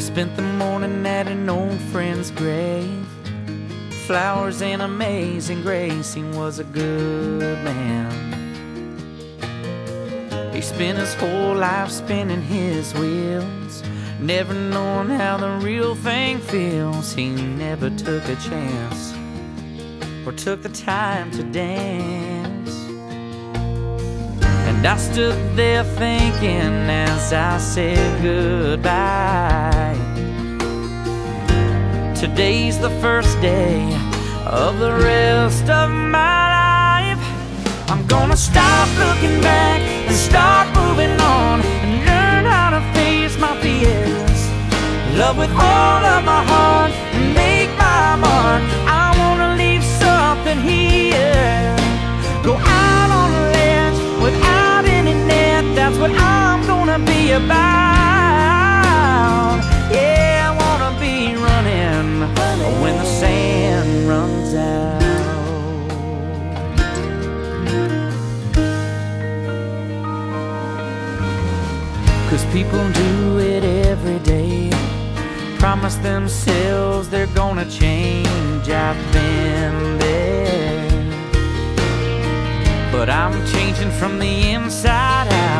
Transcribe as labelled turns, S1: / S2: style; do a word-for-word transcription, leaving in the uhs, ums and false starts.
S1: spent the morning at an old friend's grave. Flowers and amazing grace, he was a good man. He spent his whole life spinning his wheels, never knowing how the real thing feels. He never took a chance or took the time to dance. And I stood there thinking as I said goodbye, today's the first day of the rest of my life. I'm gonna stop looking back and start moving on, and learn how to face my fears, love with all of my heart and make my mark. I wanna leave something here, go out on a ledge without any net. That's what I'm gonna be about. Yeah, I wanna be running when the sand runs out. 'Cause people do it every day, promise themselves they're gonna change. I've been there, but I'm changing from the inside out.